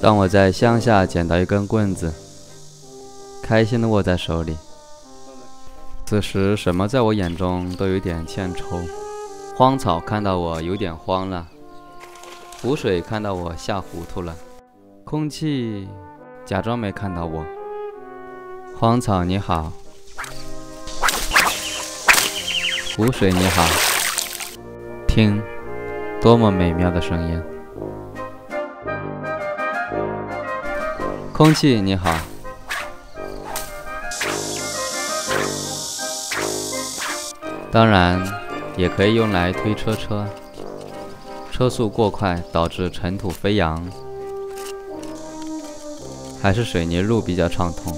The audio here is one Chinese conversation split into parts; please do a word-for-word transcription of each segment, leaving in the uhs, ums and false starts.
当我在乡下捡到一根棍子，开心地握在手里。此时什么在我眼中都有点欠抽。荒草看到我有点慌了，湖水看到我吓糊涂了，空气假装没看到我。荒草你好，湖水你好，听，多么美妙的声音。空气你好，当然也可以用来推车车，车速过快导致尘土飞扬，还是水泥路比较畅通。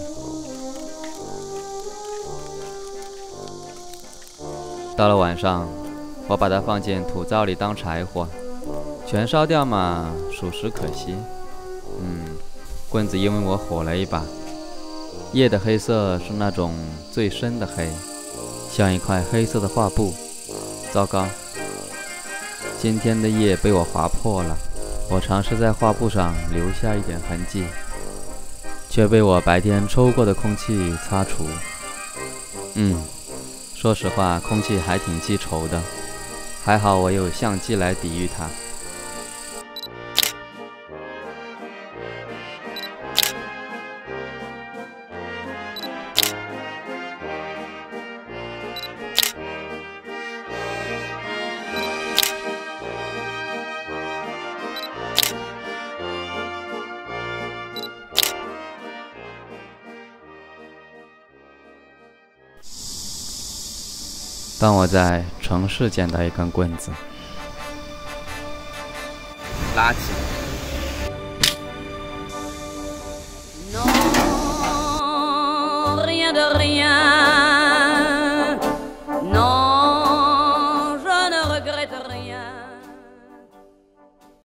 到了晚上，我把它放进土灶里当柴火，全烧掉嘛，属实可惜。嗯，棍子因为我火了一把，夜的黑色是那种最深的黑，像一块黑色的画布。糟糕，今天的夜被我划破了。我尝试在画布上留下一点痕迹，却被我白天抽过的空气擦除。嗯，说实话，空气还挺记仇的，还好我有相机来抵御它。当我在城市捡到一根棍子，拉起。 Non, rien de rien.